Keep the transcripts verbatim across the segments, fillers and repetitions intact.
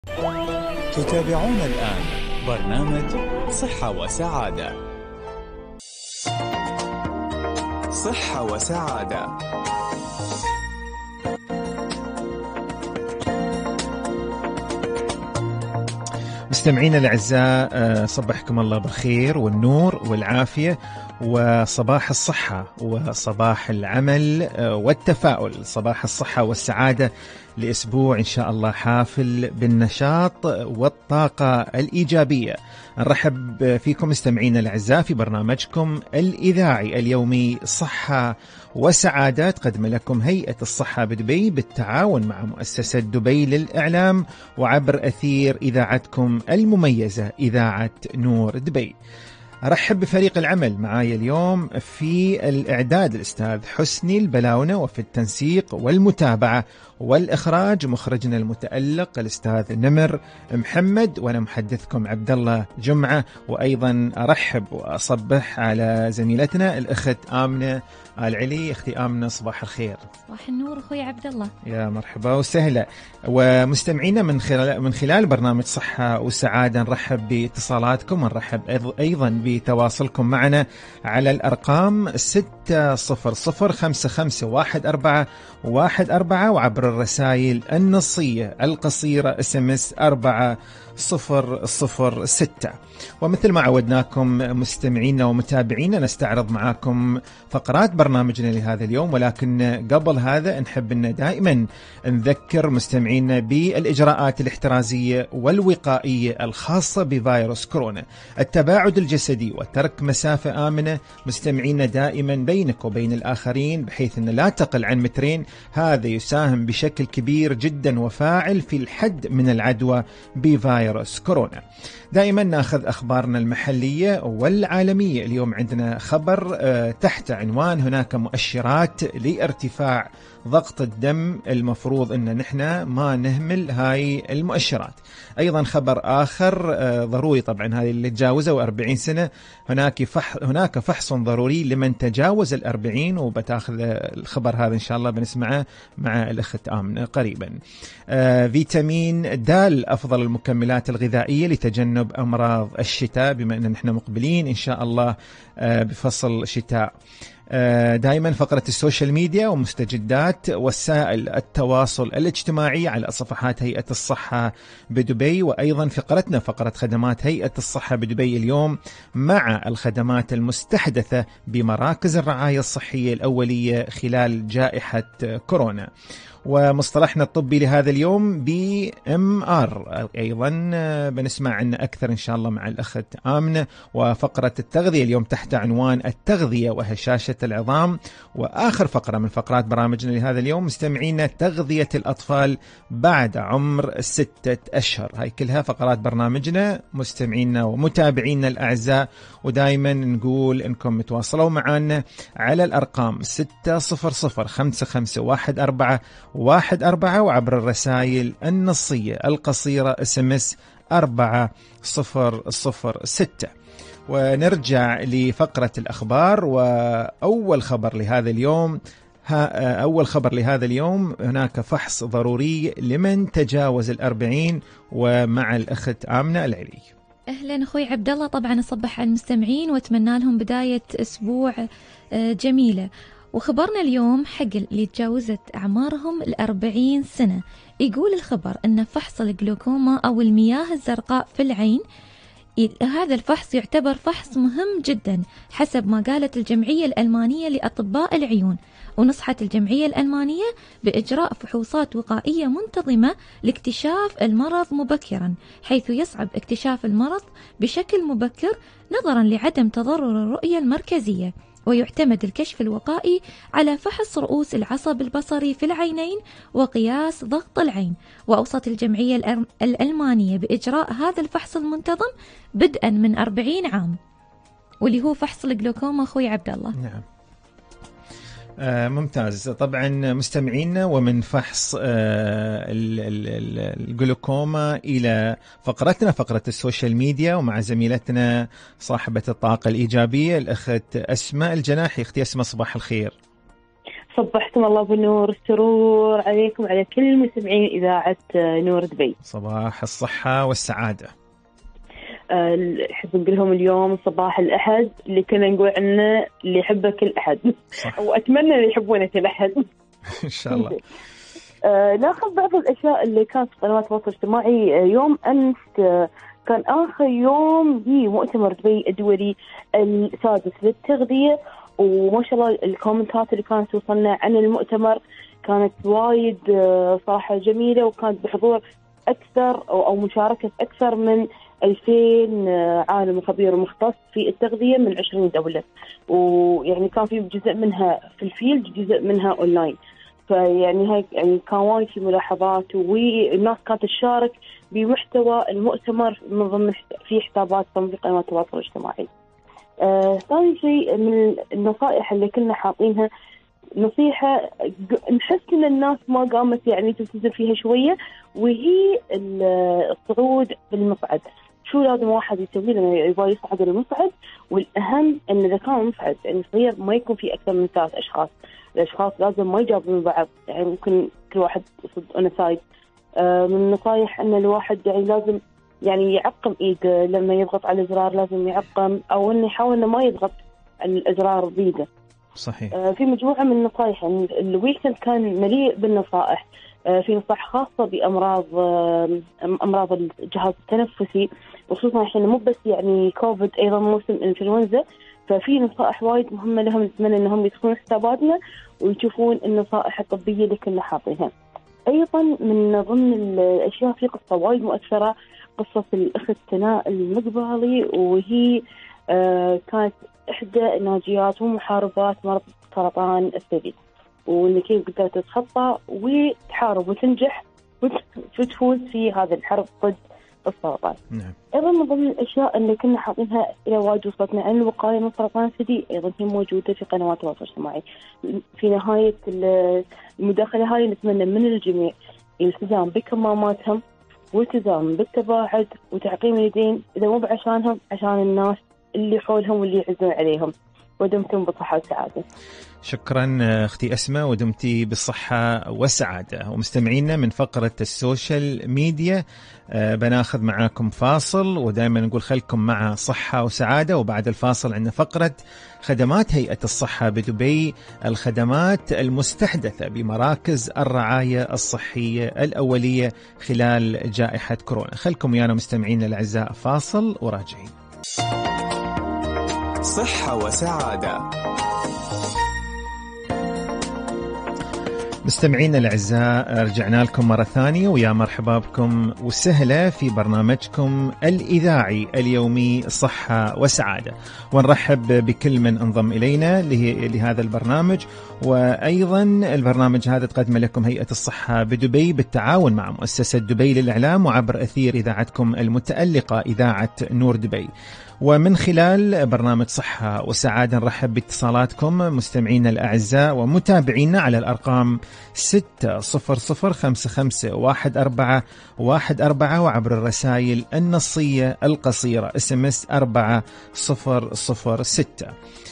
تتابعون الآن برنامج صحة وسعادة. صحة وسعادة. مستمعينا الأعزاء، صبحكم الله بالخير والنور والعافية وصباح الصحة وصباح العمل والتفاؤل، صباح الصحة والسعادة لأسبوع إن شاء الله حافل بالنشاط والطاقة الإيجابية. نرحب فيكم مستمعينا الأعزاء في برنامجكم الإذاعي اليومي صحة وسعادة، تقدم لكم هيئة الصحة بدبي بالتعاون مع مؤسسة دبي للإعلام وعبر أثير إذاعتكم المميزة إذاعة نور دبي. أرحب بفريق العمل معايا اليوم في الإعداد الأستاذ حسني البلاونة، وفي التنسيق والمتابعة والإخراج مخرجنا المتألق الأستاذ نمر محمد، وأنا محدثكم عبد الله جمعة. وأيضا أرحب وأصبح على زميلتنا الأخت آمنة العلي. أختي آمنة صباح الخير. صباح النور أخوي عبد الله. يا مرحبا وسهلا. ومستمعينا من خلال من خلال برنامج صحة وسعادة نرحب باتصالاتكم، ونرحب أيضا بتواصلكم معنا على الأرقام ستة صفر صفر خمسة خمسة واحد أربعة واحد أربعة، وعبر الرسائل النصية القصيرة اس ام اس أربعة صفر صفر ستة. ومثل ما عودناكم مستمعينا ومتابعينا نستعرض معاكم فقرات برنامجنا لهذا اليوم، ولكن قبل هذا نحب أن دائما نذكر مستمعينا بالإجراءات الاحترازية والوقائية الخاصة بفيروس كورونا، التباعد الجسدي وترك مسافة آمنة مستمعينا دائما بينك وبين الآخرين بحيث أن لا تقل عن مترين. هذا يساهم بشكل كبير جدا وفاعل في الحد من العدوى بفيروس كورونا. دائما ناخذ أخبارنا المحلية والعالمية. اليوم عندنا خبر تحت عنوان هناك مؤشرات لارتفاع ضغط الدم، المفروض أن نحن ما نهمل هاي المؤشرات. أيضا خبر آخر ضروري طبعا هذه اللي تجاوزوا أربعين سنة، هناك فح هناك فحص ضروري لمن تجاوز الأربعين، وبتاخذ الخبر هذا إن شاء الله بنسمعه مع الأخت آمنة قريبا. آه فيتامين د أفضل المكملات الغذائية لتجنب أمراض الشتاء، بما أن نحن مقبلين إن شاء الله آه بفصل شتاء. دائما فقرة السوشيال ميديا ومستجدات وسائل التواصل الاجتماعي على صفحات هيئة الصحة بدبي، وأيضا فقرتنا فقرة خدمات هيئة الصحة بدبي اليوم مع الخدمات المستحدثة بمراكز الرعاية الصحية الأولية خلال جائحة كورونا. ومصطلحنا الطبي لهذا اليوم بي ام ار، أيضا بنسمع عنه أكثر إن شاء الله مع الأخت آمنة. وفقرة التغذية اليوم تحت عنوان التغذية وهشاشة العظام. وآخر فقرة من فقرات برامجنا لهذا اليوم مستمعينا تغذية الأطفال بعد عمر ستة أشهر. هاي كلها فقرات برنامجنا مستمعينا ومتابعينا الأعزاء، ودائما نقول إنكم متواصلوا معنا على الأرقام ستة صفر صفر خمسة خمسة واحد أربعة واحد أربعة، وعبر الرسائل النصية القصيرة اس ام اس أربعة صفر صفر ستة. ونرجع لفقرة الأخبار. وأول خبر لهذا اليوم أول خبر لهذا اليوم هناك فحص ضروري لمن تجاوز الأربعين، ومع الأخت آمنة العلي. أهلا أخوي عبد الله. طبعا أصبح على المستمعين وأتمنى لهم بداية أسبوع جميلة. وخبرنا اليوم حق اللي تجاوزت أعمارهم الأربعين سنة. يقول الخبر أن فحص الجلوكوما أو المياه الزرقاء في العين، هذا الفحص يعتبر فحص مهم جدا حسب ما قالت الجمعية الألمانية لأطباء العيون. ونصحت الجمعية الألمانية بإجراء فحوصات وقائية منتظمة لاكتشاف المرض مبكرا، حيث يصعب اكتشاف المرض بشكل مبكر نظرا لعدم تضرر الرؤية المركزية. ويعتمد الكشف الوقائي على فحص رؤوس العصب البصري في العينين وقياس ضغط العين. وأوصت الجمعية الألمانية بإجراء هذا الفحص المنتظم بدءا من أربعين عام، واللي هو فحص الجلوكوما أخوي عبد الله. نعم. آه ممتاز. طبعا مستمعينا، ومن فحص آه الجلوكوما إلى فقرتنا فقرة السوشيال ميديا، ومع زميلتنا صاحبة الطاقة الإيجابية الأخت أسماء الجناحي. أختي أسماء صباح الخير. صبحتم الله بالنور السرور عليكم على كل مستمعين إذاعة نور دبي. صباح الصحة والسعادة. أحب نقول لهم اليوم صباح الأحد اللي كنا نقول عنه اللي يحبه كل أحد، وأتمنى اللي يحبونه كل أحد إن شاء الله. أه ناخذ بعض الأشياء اللي كانت في قنوات التواصل الاجتماعي. يوم أمس كان آخر يوم لمؤتمر دبي الدولي السادس للتغذية، وما شاء الله الكومنتات اللي كانت توصلنا عن المؤتمر كانت وايد صراحة جميلة، وكانت بحضور أكثر أو مشاركة أكثر من ألفين عالم خبير ومختص في التغذية من عشرين دولة، ويعني كان في جزء منها في الفيلد جزء منها أونلاين. فيعني هاي يعني كان وايد في ملاحظات، والناس كانت تشارك بمحتوى المؤتمر من ضمن في حسابات تنظيم قنوات التواصل الاجتماعي. آه، ثاني شيء من النصائح اللي كنا حاطينها نصيحة نحس إن الناس ما قامت يعني تلتزم فيها شوية، وهي الصعود بالمصعد. شو لازم واحد يسوي لما يبغى يصعد المصعد؟ والأهم إن إذا كان مصعد يعني صغير ما يكون فيه أكثر من ثلاث أشخاص. الأشخاص لازم ما يجابوا من بعض، يعني ممكن كل واحد يصد أنا سايد. آه، من النصائح إن الواحد يعني لازم يعني يعقم إيده لما يضغط على الأزرار، لازم يعقم أو إنه يحاول إنه ما يضغط الأزرار بيده. صحيح. آه، في مجموعة من النصائح. يعني الويكند كان مليء بالنصائح. آه، في نصائح خاصة بأمراض آه، أمراض الجهاز التنفسي، وخصوصا الحين مو بس يعني كوفيد، أيضا موسم إنفلونزا. ففي نصائح وايد مهمة لهم، نتمنى إنهم يدخلون حساباتنا ويشوفون النصائح الطبية اللي كنا حاطينها. أيضا من ضمن الأشياء في قصة وايد مؤثرة، قصة الأخت سناء المقبالي، وهي آه كانت إحدى الناجيات ومحاربات مرض سرطان الثدي، وإن كيف قدرت تتخطى وتحارب وتنجح وتفوز في هذا الحرب ضد السرطان. نعم. أيضا من ضمن الأشياء اللي كنا حاطينها إلى واجد وصلتنا عن الوقاية من سرطان الثدي، أيضا هي موجودة في قنوات التواصل الاجتماعي. في نهاية المداخلة هاي نتمنى من الجميع الالتزام بكماماتهم والتزام بالتباعد وتعقيم اليدين، إذا مو بعشانهم عشان الناس اللي حولهم واللي يعزون عليهم. ودمتم بصحة وسعادة. شكرا أختي أسماء، ودمتي بالصحة والسعادة. ومستمعينا من فقرة السوشيال ميديا آه بناخذ معاكم فاصل، ودائما نقول خلكم مع صحة وسعادة. وبعد الفاصل عندنا فقرة خدمات هيئة الصحة بدبي، الخدمات المستحدثة بمراكز الرعاية الصحية الأولية خلال جائحة كورونا. خلكم ويانا مستمعينا الأعزاء، فاصل وراجعين. صحة وسعادة. مستمعينا الأعزاء، رجعنا لكم مرة ثانية، ويا مرحبا بكم وسهلا في برنامجكم الإذاعي اليومي صحة وسعادة. ونرحب بكل من انضم إلينا لهذا البرنامج. وأيضا البرنامج هذا تقدم لكم هيئة الصحة بدبي بالتعاون مع مؤسسة دبي للإعلام وعبر أثير إذاعتكم المتألقة إذاعة نور دبي. ومن خلال برنامج صحة وسعادة نرحب باتصالاتكم مستمعينا الأعزاء ومتابعينا على الأرقام ستة صفر صفر خمسة خمسة واحد أربعة واحد أربعة، وعبر الرسائل النصية القصيرة اس ام اس أربعة صفر صفر ستة.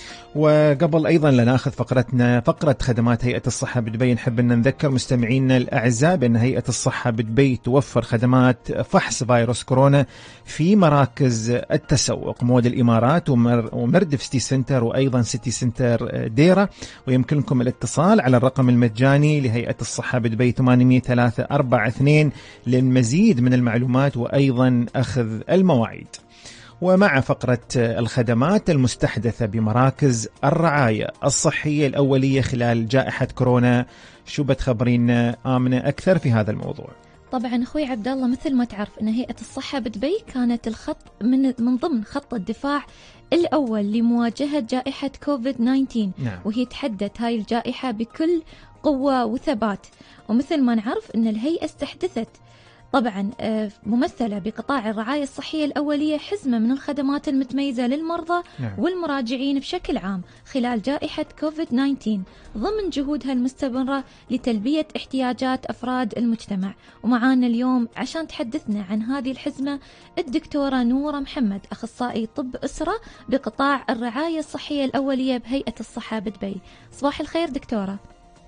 وقبل أيضا لنأخذ فقرتنا فقرة خدمات هيئة الصحة بدبي، نحب أن نذكر مستمعينا الأعزاء بأن هيئة الصحة بدبي توفر خدمات فحص فيروس كورونا في مراكز التسوق مود الإمارات ومردف سيتي سنتر، وأيضا سيتي سنتر ديرة. ويمكنكم الاتصال على الرقم المجاني لهيئة الصحة بدبي ثمانية ثلاثة أربعة اثنين للمزيد من المعلومات وأيضا أخذ المواعيد. ومع فقرة الخدمات المستحدثة بمراكز الرعاية الصحية الأولية خلال جائحة كورونا، شو بتخبرين آمنة أكثر في هذا الموضوع؟ طبعا أخوي عبد الله، مثل ما تعرف أن هيئة الصحة بدبي كانت الخط من من ضمن خط الدفاع الأول لمواجهة جائحة كوفيد تسعة عشر. نعم. وهي تحدت هاي الجائحة بكل قوة وثبات. ومثل ما نعرف أن الهيئة استحدثت طبعا ممثلة بقطاع الرعاية الصحية الأولية حزمة من الخدمات المتميزة للمرضى نعم. والمراجعين بشكل عام خلال جائحة كوفيد تسعة عشر، ضمن جهودها المستمرة لتلبية احتياجات أفراد المجتمع. ومعانا اليوم عشان تحدثنا عن هذه الحزمة الدكتورة نورة محمد، أخصائي طب أسرة بقطاع الرعاية الصحية الأولية بهيئة الصحة بدبي. صباح الخير دكتورة.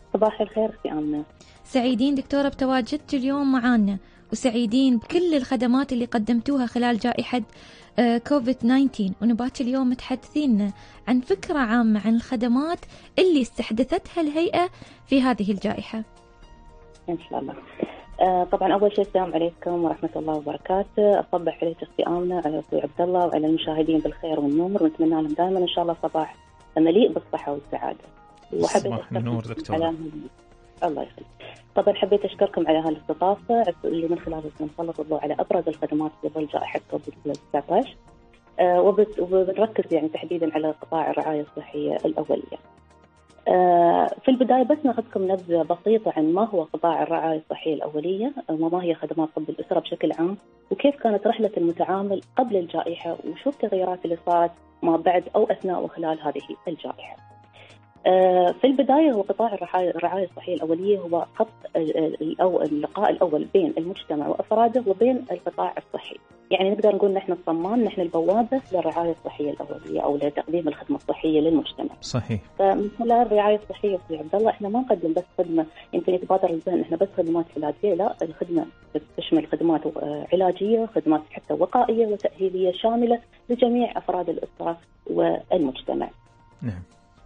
صباح الخير أختي آمنة. سعيدين دكتورة بتواجدك اليوم معانا، وسعيدين بكل الخدمات اللي قدمتوها خلال جائحة كوفيد تسعة عشر، ونباك اليوم تحدثينا عن فكرة عامة عن الخدمات اللي استحدثتها الهيئة في هذه الجائحة. إن شاء الله. آه طبعا أول شيء السلام عليكم ورحمة الله وبركاته. أصبح عليك أختي آمنة، على أخوي عبد الله، وعلى المشاهدين بالخير والنور، ونتمنى لهم دائما إن شاء الله صباح مليء بالصحة والسعادة. صباح النور دكتور. الله يخليك. طبعا حبيت أشكركم على هالاستضافة اللي من خلالها نسلط الضوء على أبرز الخدمات في ظل جائحة كوفيد تسعة عشر، آه وبنركز يعني تحديدا على قطاع الرعاية الصحية الأولية. آه في البداية بس ناخذكم نبذة بسيطة عن ما هو قطاع الرعاية الصحية الأولية وما هي خدمات طب الأسرة بشكل عام، وكيف كانت رحلة المتعامل قبل الجائحة، وشو التغيرات اللي صارت ما بعد أو أثناء وخلال هذه الجائحة. في البداية هو قطاع الرعاية الصحية الأولية هو خط اللقاء الأول بين المجتمع وأفراده وبين القطاع الصحي. يعني نقدر نقول نحن الصمان، نحن البوابة للرعاية الصحية الأولية أو لتقديم الخدمة الصحية للمجتمع. صحيح. فمن خلال الرعاية الصحية في عبد الله احنا ما نقدم بس خدمة يمكن يتبادر الذهن احنا بس خدمات علاجية، لا، الخدمة تشمل خدمات علاجية، خدمات حتى وقائية وتأهيلية شاملة لجميع أفراد الأسرة والمجتمع. نعم.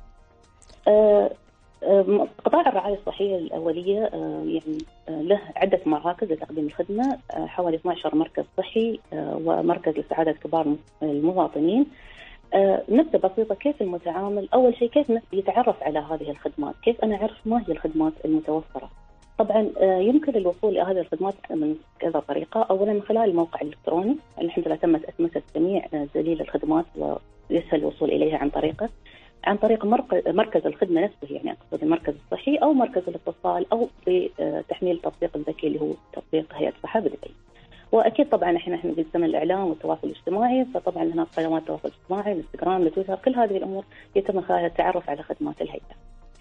قطاع الرعاية الصحية الأولية يعني له عدة مراكز لتقديم الخدمة، حوالي اثني عشر مركز صحي ومركز لسعادة كبار المواطنين. نبدأ بسيطة، كيف المتعامل أول شيء كيف يتعرف على هذه الخدمات، كيف أنا أعرف ما هي الخدمات المتوفرة. طبعا يمكن الوصول إلى هذه الخدمات من كذا طريقة. أولا من خلال الموقع الإلكتروني، الحمد لله تمت أتمتة جميع دليل الخدمات ويسهل الوصول إليها عن طريقه عن طريق مركز الخدمة نفسه، يعني أقصد المركز الصحي أو مركز الاتصال أو بتحميل تطبيق الذكي اللي هو تطبيق هيئة الصحة بالبيت. وأكيد طبعا إحنا إحنا في زمن الإعلام والتواصل الاجتماعي، فطبعا هناك قنوات التواصل الاجتماعي، الانستغرام، التويتر، كل هذه الأمور يتم خلالها التعرف على خدمات الهيئة.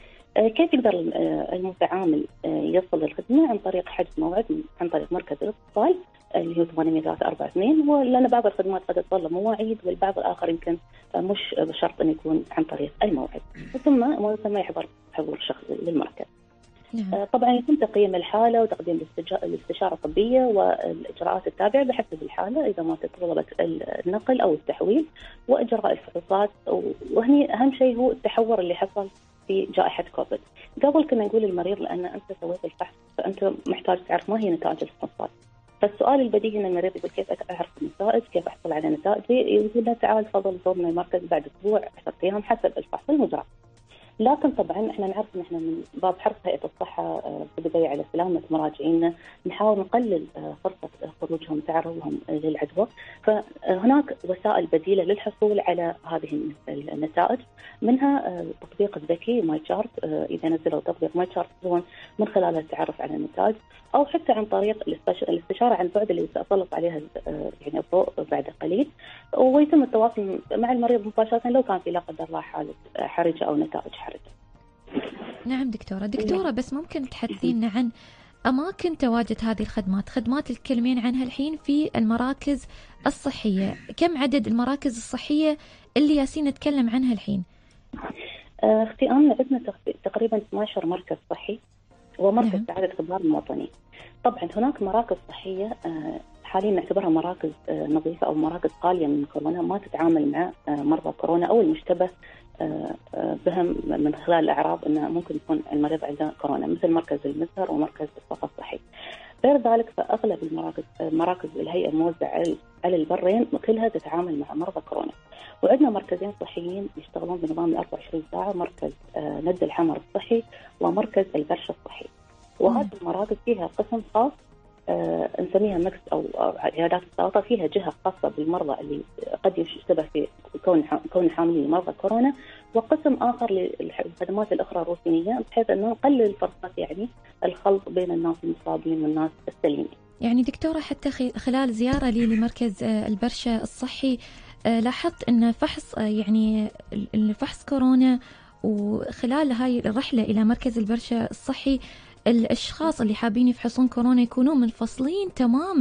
كيف يقدر المتعامل يصل للخدمة؟ عن طريق حجز موعد عن طريق مركز الاتصال اللي هو ثمانية ثلاثة أربعة اثنين، ولأن بعض الخدمات قد تتطلب مواعيد والبعض الآخر يمكن مش بشرط أن يكون عن طريق الموعد، ثم ثم يحضر حضور شخص للمركز. نعم. طبعا يتم تقييم الحالة وتقديم الاستشارة الطبية والإجراءات التابعة بحسب الحالة إذا ما تطلبت النقل أو التحويل وإجراء الفحوصات. وهني أهم شيء هو التحور اللي حصل في جائحة كوفيد. قبل كنا نقول للمريض لأن أنت سويت الفحص فأنت محتاج تعرف ما هي نتائج الفحوصات. فالسؤال البديهي أن المريض يقول كيف أعرف النتائج، كيف أحصل على نتائجي؟ يقول له تعال تفضل زورنا المركز بعد أسبوع عشرة أيام حسب الفحص المجرى. لكن طبعا احنا نعرف ان احنا من باب حرص هيئة الصحة في البداية على سلامة مراجعينا نحاول نقلل فرصة خروجهم تعرضهم للعدوى، فهناك وسائل بديلة للحصول على هذه النتائج، منها تطبيق الذكي ماي تشارت. اذا نزلوا تطبيق ماي تشارت يقدرون من خلالها التعرف على النتائج، او حتى عن طريق الاستشارة عن بعد اللي سأسلط عليها يعني الضوء بعد قليل، ويتم التواصل مع المريض مباشرة لو كان في لا قدر الله حالة حرجة او نتائج حرجة. نعم دكتورة. دكتورة بس ممكن تحدثينا عن أماكن تواجد هذه الخدمات، خدمات الكلمين عنها الحين في المراكز الصحية، كم عدد المراكز الصحية اللي ياسين نتكلم عنها الحين؟ اختي آمنة عندنا تقريبا اثني عشر مركز صحي ومركز نعم. سعادة كبار المواطنين. طبعا هناك مراكز صحية حاليا نعتبرها مراكز نظيفة أو مراكز خالية من كورونا، ما تتعامل مع مرضى كورونا أو المشتبه بهم من خلال الأعراض أنه ممكن يكون المريض عنده كورونا، مثل مركز المزهر ومركز الصفا الصحي. غير ذلك فأغلب المراكز مراكز الهيئة الموزعة على البرين كلها تتعامل مع مرضى كورونا. وعندنا مركزين صحيين يشتغلون بنظام ال أربعة وعشرين ساعة، مركز ند الحمر الصحي ومركز البرشة الصحي. وهذه المراكز فيها قسم خاص آه نسميها مكس أو عيادات السلطة، فيها جهة خاصة بالمرضى اللي قد يشتبه في كون كون حاملين مرضى كورونا، وقسم آخر للخدمات الأخرى الروتينية، بحيث أنه نقلل الفرصات يعني الخلط بين الناس المصابين والناس السليمين. يعني دكتورة حتى خلال زيارة لي لمركز البرشة الصحي لاحظت أن فحص يعني الفحص كورونا، وخلال هاي الرحلة إلى مركز البرشة الصحي الأشخاص اللي حابين يفحصون كورونا يكونون منفصلين تماما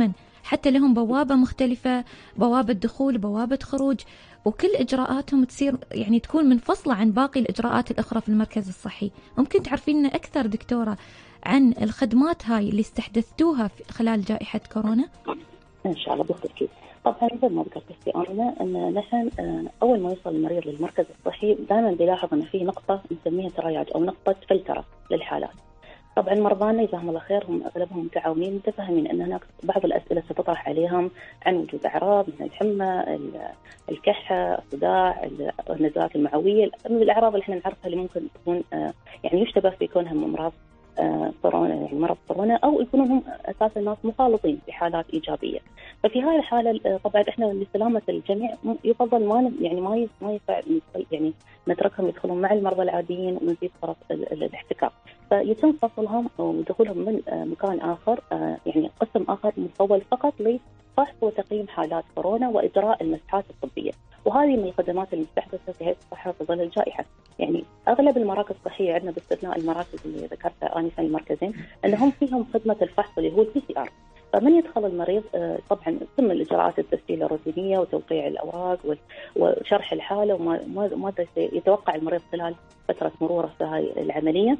حتى لهم بوابة مختلفة، بوابة دخول، بوابة خروج، وكل إجراءاتهم تصير يعني تكون منفصلة عن باقي الإجراءات الأخرى في المركز الصحي. ممكن تعرفين أكثر دكتورة عن الخدمات هاي اللي استحدثتوها خلال جائحة كورونا؟ إن شاء الله بالتأكيد. طبعا زي ما ذكرت استئانة أن نحن أول ما يوصل المريض للمركز الصحي دائما بيلاحظ أن فيه نقطة نسميها ترياج أو نقطة فلترة للحالات. طبعا مرضانا جزاهم الله خير هم أغلبهم متعاونين متفهمين أن هناك بعض الأسئلة ستطرح عليهم عن وجود أعراض مثل الحمى، الكحة، الصداع، النزلات المعوية، الأعراض اللي احنا نعرفها اللي ممكن تكون يعني يشتبه في كونها أمراض كورونا، يعني مرض كورونا، أو يكونوا هم أساسا الناس مخالطين في حالات إيجابية. ففي هاي الحالة طبعا إحنا لسلامة الجميع يفضل ما يعني ما ما ينفع يعني نتركهم يدخلون مع المرضى العاديين ونزيد فرص الاحتكاك، فيتم فصلهم ودخولهم من مكان آخر، يعني قسم آخر مفضل فقط لفحص وتقييم حالات كورونا وإجراء المسحات الطبية. وهذه من الخدمات المستحدثة في هيئة الصحة في ظل الجائحة. يعني أغلب المراكز الصحية عندنا باستثناء المراكز اللي ذكرتها آنفا المركزين أنهم فيهم خدمة الفحص اللي هو البي سي آر. فمن يدخل المريض طبعا ثم الإجراءات التسجيل الروتينية وتوقيع الأوراق وشرح الحالة وما يتوقع المريض خلال فترة مروره في هذه العملية.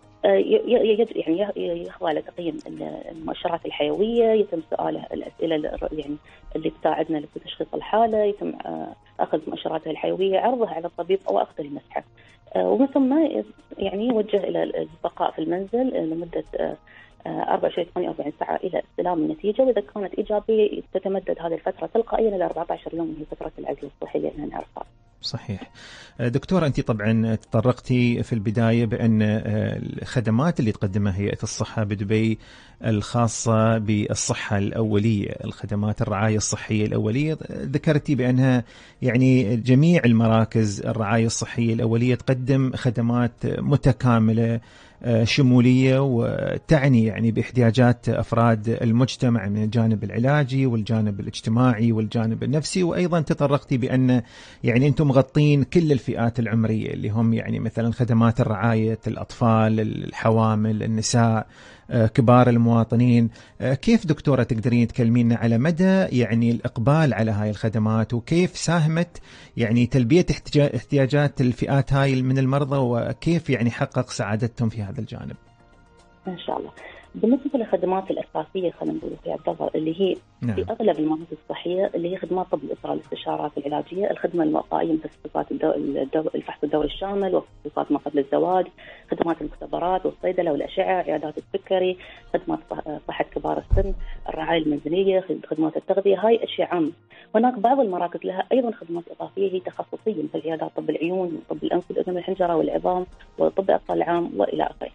يعني يخضع لتقييم المؤشرات الحيوية، يتم سؤاله الأسئلة يعني اللي تساعدنا لتشخيص الحالة، يتم أخذ مؤشراته الحيوية، عرضها على الطبيب أو أخذ المسحة، ومن ثم يعني يوجه إلى البقاء في المنزل لمدة أربعة وعشرين ثمانية وأربعين ساعة إلى استلام النتيجة، وإذا كانت إيجابية تتمدد هذه الفترة تلقائيا إلى أربعة عشر يوم، هي فترة العزل الصحي اللي نعرفها. صحيح. دكتورة، أنت طبعا تطرقتي في البداية بأن الخدمات اللي تقدمها هيئة الصحة بدبي الخاصة بالصحة الأولية، الخدمات الرعاية الصحية الأولية، ذكرتي بأنها يعني جميع المراكز الرعاية الصحية الأولية تقدم خدمات متكاملة شمولية وتعني يعني باحتياجات أفراد المجتمع من الجانب العلاجي والجانب الاجتماعي والجانب النفسي. وأيضا تطرقتي بأن يعني أنتم مغطين كل الفئات العمرية اللي هم يعني مثلا خدمات الرعاية الأطفال، الحوامل، النساء، كبار المواطنين. كيف دكتورة تقدرين تكلمينا على مدى يعني الإقبال على هاي الخدمات، وكيف ساهمت يعني تلبية احتياجات الفئات هاي من المرضى، وكيف يعني حقق سعادتهم في هذا الجانب؟ إن شاء الله. بالنسبة للخدمات الأساسية خلينا نقول في عبد الله اللي هي نعم. في أغلب المراكز الصحية اللي هي خدمات طب الأسرة، الاستشارات العلاجية، الخدمة الوقائية مثل تخصصات الدو... الدو... الفحص الدوري الشامل وتخصصات ما قبل الزواج، خدمات المختبرات والصيدلة والأشعة، عيادات السكري، خدمات صحة كبار السن، الرعاية المنزلية، خدمات التغذية، هاي أشياء عامة. هناك بعض المراكز لها أيضا خدمات إضافية هي تخصصية مثل عيادات طب العيون وطب الأنف والأذن والحنجرة والعظام وطب الأطفال العام وإلى آخره.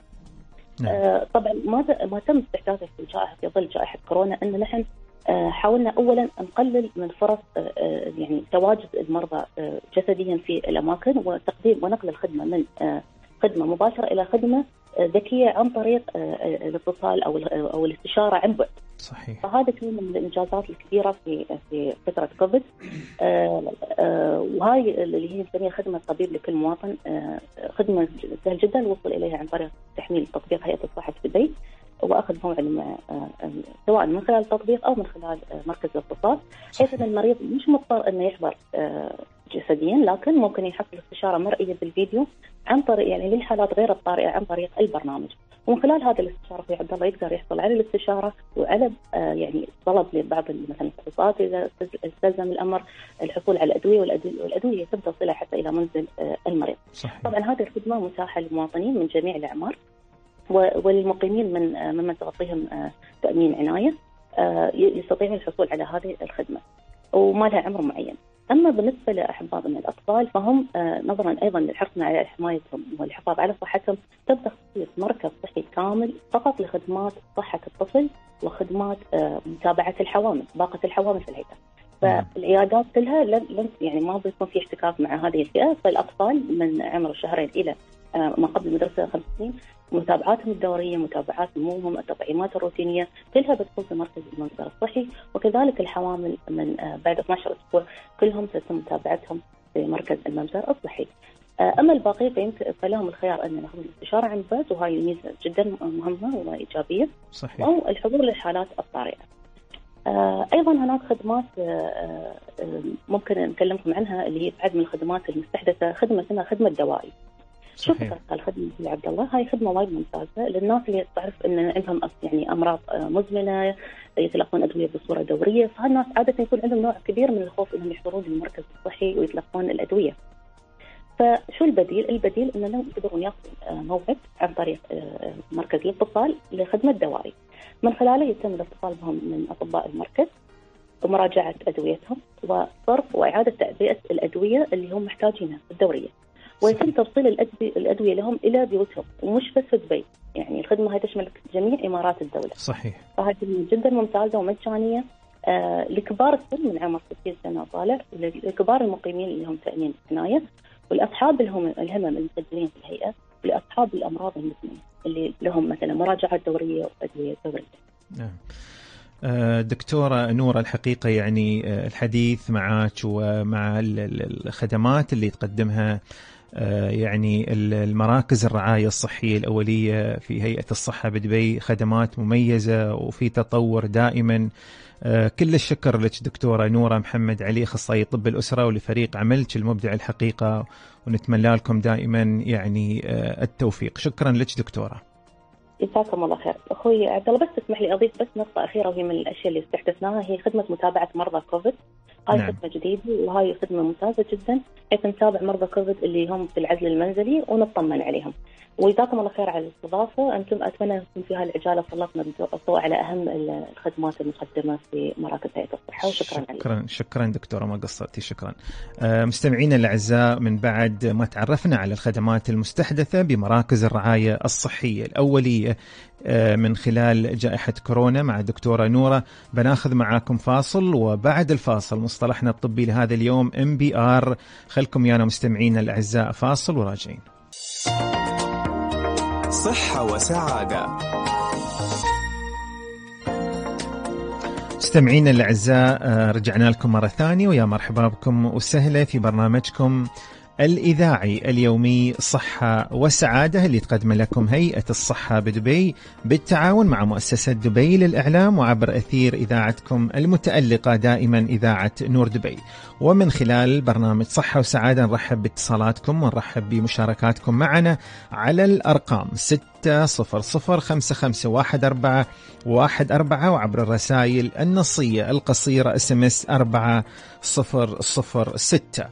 آه طبعا ما ما تم استحداثه في جائحة في ظل جائحة كورونا أن نحن آه حاولنا أولا نقلل من فرص آه يعني تواجد المرضى آه جسديا في الأماكن، وتقديم ونقل الخدمة من آه خدمة مباشرة إلى خدمة آه ذكية عن طريق آه الاتصال أو أو الاستشارة عن بعد. صحيح. فهذا كان من الإنجازات الكبيرة في في فترة كوفيد. آه آه وهاي اللي هي نسميها خدمة طبيب لكل مواطن، آه خدمة سهل جدا الوصول إليها عن طريق تحميل تطبيق هيئة الصحة في دبي وأخذ موعد آه سواء من خلال التطبيق أو من خلال آه مركز الاتصال، حيث أن المريض مش مضطر إنه يحضر آه جسديا، لكن ممكن يحصل استشارة مرئية بالفيديو عن طريق يعني للحالات غير الطارئة عن طريق البرنامج. ومن خلال هذا الاستشارة في عبد الله يقدر يحصل على الاستشارة وعلى آه يعني طلب لبعض مثلا التخصصات إذا استلزم الأمر الحصول على الأدوية، والأدوية يتم توصيلها حتى إلى منزل آه المريض. صحيح. طبعا هذه الخدمة متاحة للمواطنين من جميع الأعمار وللمقيمين من آه ممن تغطيهم آه تأمين عناية آه يستطيعون الحصول على هذه الخدمة وما لها عمر معين. أما بالنسبة لأحباب من الأطفال فهم آه نظرا أيضا لحرصنا على حمايتهم والحفاظ على صحتهم تم تخصيص مركز صحي كامل فقط لخدمات صحة الطفل وخدمات آه متابعة الحوامل، باقة الحوامل في الهيئة. فالعيادات كلها لن يعني ما بيكون في احتكاك مع هذه الفئة، فالأطفال من عمر الشهرين إلى آه ما قبل المدرسة خمس سنين متابعاتهم الدورية، متابعات نموهم، التطعيمات الروتينية كلها بتكون في مركز المنظر الصحي، وكذلك الحوامل من بعد اثني عشر أسبوع كلهم ستتم متابعتهم في مركز المنظر الصحي. أما الباقي فيمكن فلهم الخيار أن ناخذ الاستشارة عن بعد، وهي ميزة جدا مهمة وإيجابية. صحيح. أو الحضور للحالات الطارئة. آه أيضا هناك خدمات آه ممكن نكلمكم عنها، اللي هي بعد من الخدمات المستحدثة خدمة اسمها خدمة دوائي. شوف الخدمة يا عبد الله، هاي خدمة وايد ممتازة للناس اللي تعرف إن عندهم يعني أمراض مزمنة، يتلقون أدوية بصورة دورية، فهالناس عادة يكون عندهم نوع كبير من الخوف إنهم يحضرون المركز الصحي ويتلقون الأدوية. فشو البديل؟ البديل إنهم يقدرون ياخذوا موعد عن طريق مركز الاتصال لخدمة دوائي، من خلاله يتم الاتصال بهم من أطباء المركز ومراجعة أدويتهم وصرف وإعادة تعبئة الأدوية اللي هم محتاجينها الدورية، ويتم توصيل الأدوية لهم إلى بيوتهم، ومش بس في دبي، يعني الخدمة هاي تشمل جميع إمارات الدولة. صحيح. فهذه جدا ممتازة ومجانية آه لكبار السن من عمر ستين سنة وطالع، ولكبار المقيمين اللي هم تأمين عناية، والأصحاب الهم الهمم المسجلين في الهيئة، ولأصحاب الأمراض المزمنة اللي لهم مثلا مراجعات دورية وأدوية دورية. نعم. دكتورة نورة، الحقيقة يعني الحديث معك ومع الخدمات اللي تقدمها يعني المراكز الرعاية الصحية الأولية في هيئة الصحة بدبي خدمات مميزة وفي تطور دائما. كل الشكر لك دكتورة نورة محمد علي، أخصائي طب الأسرة، ولفريق عملك المبدع الحقيقة، ونتمنى لكم دائما يعني التوفيق. شكرا لك دكتورة. جزاكم الله خير. اخوي عبد الله، بس تسمح لي اضيف بس نقطه اخيره، وهي من الاشياء اللي استحدثناها، هي خدمه متابعه مرضى كوفيد. هاي نعم. خدمه جديده وهاي خدمه ممتازه جدا، حيث نتابع مرضى كوفيد اللي هم في العزل المنزلي ونطمن عليهم. وجزاكم الله خير على الاستضافه، انتم اتمنى انكم في هالعجاله سلطنا الضوء على اهم الخدمات المقدمه في مراكز هيئه الصحه، وشكرا شكرا عليكم. شكرا دكتوره، ما قصرتي. شكرا. آه مستمعينا الاعزاء، من بعد ما تعرفنا على الخدمات المستحدثه بمراكز الرعايه الصحيه الاوليه آه من خلال جائحه كورونا مع الدكتوره نوره، بناخذ معاكم فاصل، وبعد الفاصل مصطلحنا الطبي لهذا اليوم إم بي آر. خلكم يانا مستمعينا الاعزاء، فاصل وراجعين. صحة وسعادة. مستمعينا الأعزاء، رجعنا لكم مرة ثانية، ويا مرحبا بكم وسهلا في برنامجكم الإذاعي اليومي صحة وسعادة، اللي تقدم لكم هيئة الصحة بدبي بالتعاون مع مؤسسة دبي للإعلام، وعبر أثير إذاعتكم المتألقة دائما إذاعة نور دبي. ومن خلال برنامج صحة وسعادة نرحب باتصالاتكم ونرحب بمشاركاتكم معنا على الأرقام ستة صفر صفر خمسة خمسة واحد أربعة واحد أربعة، وعبر الرسائل النصية القصيرة اس ام اس أربعة صفر صفر ستة.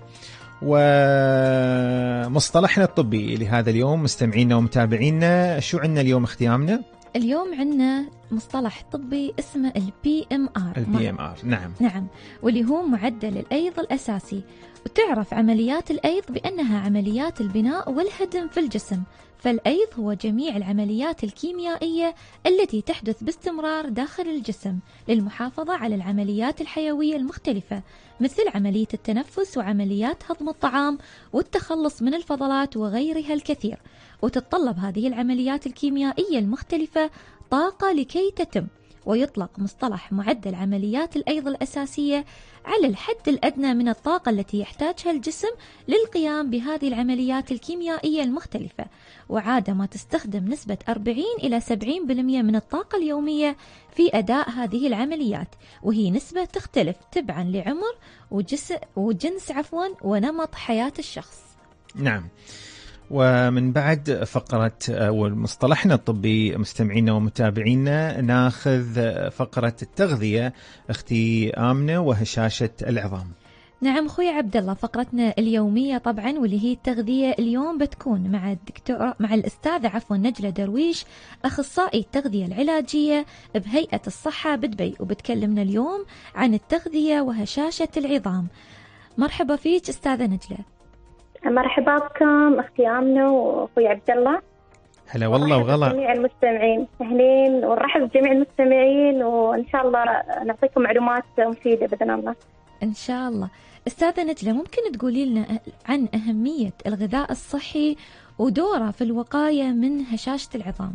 ومصطلحنا الطبي لهذا اليوم مستمعينا ومتابعينا، شو عندنا اليوم اختيامنا؟ اليوم عندنا مصطلح طبي اسمه البي ام ار. البي ام ار نعم نعم، واللي هو معدل الأيض الأساسي. وتعرف عمليات الأيض بأنها عمليات البناء والهدم في الجسم. فالأيض هو جميع العمليات الكيميائية التي تحدث باستمرار داخل الجسم للمحافظة على العمليات الحيوية المختلفة، مثل عملية التنفس وعمليات هضم الطعام والتخلص من الفضلات وغيرها الكثير. وتتطلب هذه العمليات الكيميائية المختلفة طاقة لكي تتم. ويطلق مصطلح معدل عمليات الأيض الأساسية على الحد الأدنى من الطاقة التي يحتاجها الجسم للقيام بهذه العمليات الكيميائية المختلفة، وعادة ما تستخدم نسبة أربعين إلى سبعين بالمئة من الطاقة اليومية في أداء هذه العمليات، وهي نسبة تختلف تبعا لعمر وجس وجنس عفوا ونمط حياة الشخص. نعم. ومن بعد فقرة ومصطلحنا الطبي مستمعينا ومتابعينا، ناخذ فقرة التغذية اختي آمنة وهشاشة العظام. نعم خوي عبد الله، فقرتنا اليومية طبعا واللي هي التغذية اليوم بتكون مع الدكتور مع الأستاذة عفوا نجلة درويش، أخصائي التغذية العلاجية بهيئة الصحة بدبي، وبتكلمنا اليوم عن التغذية وهشاشة العظام. مرحبا فيك أستاذة نجلة. مرحبا بكم اختي آمنة واخوي عبد الله. هلا والله وغلا. جميع المستمعين اهلين، ونرحب بجميع المستمعين، وان شاء الله نعطيكم معلومات مفيدة باذن الله. ان شاء الله. استاذة نجلة، ممكن تقولي لنا عن أهمية الغذاء الصحي ودوره في الوقاية من هشاشة العظام؟